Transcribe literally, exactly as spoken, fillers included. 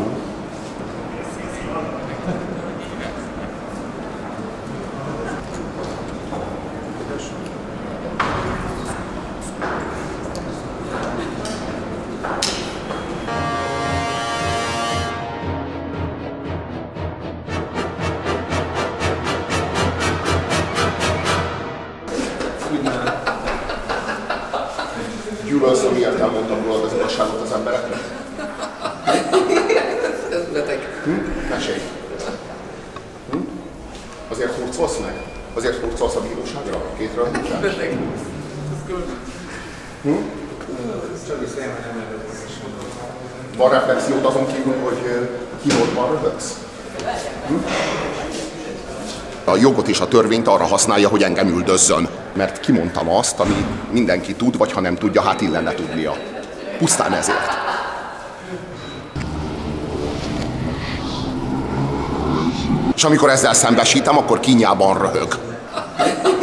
Gyűlölsz, amiért elmondtam rólad az igazságot az embereknek? Ez beteg. Hm? Mesélj. Hm? Azért hurcolsz meg? Azért hurcolsz a bíróságra? Kétről hétre? Beteg. Hm? Van reflexiód azon kívül, hogy kínódban röhögsz? Hm? A jogot és a törvényt arra használja, hogy engem üldözzön. Mert kimondtam azt, ami mindenki tud, vagy ha nem tudja, hát illene tudnia. Pusztán ezért. És amikor ezzel szembesítem, akkor kínjában röhög.